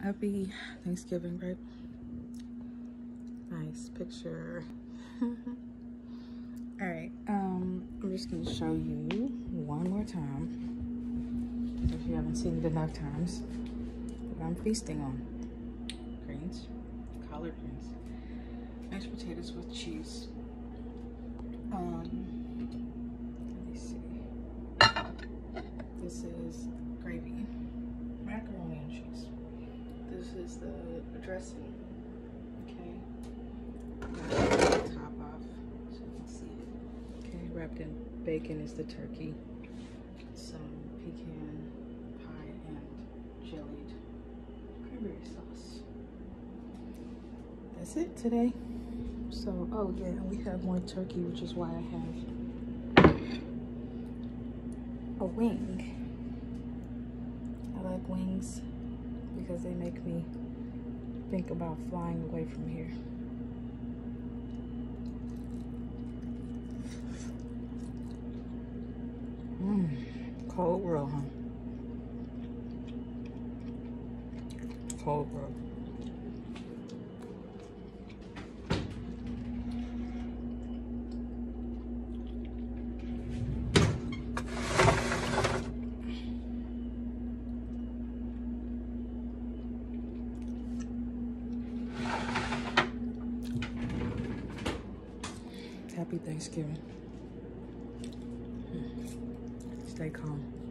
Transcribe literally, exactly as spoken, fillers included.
Happy Thanksgiving, right? Nice picture. All right, um, I'm just gonna show you one more time, if you haven't seen it enough times, what I'm feasting on. Greens, collard greens, mashed potatoes with cheese. Um, let me see. This is gravy, macaroni and cheese. This is the dressing, okay? Top off so you can see it. Okay, wrapped in bacon is the turkey. Some pecan pie and jellied cranberry sauce. That's it today. So, oh yeah, we have more turkey, which is why I have a wing. I like wings because they make me think about flying away from here. Mmm, cold world, huh? Cold world. Happy Thanksgiving. Stay calm.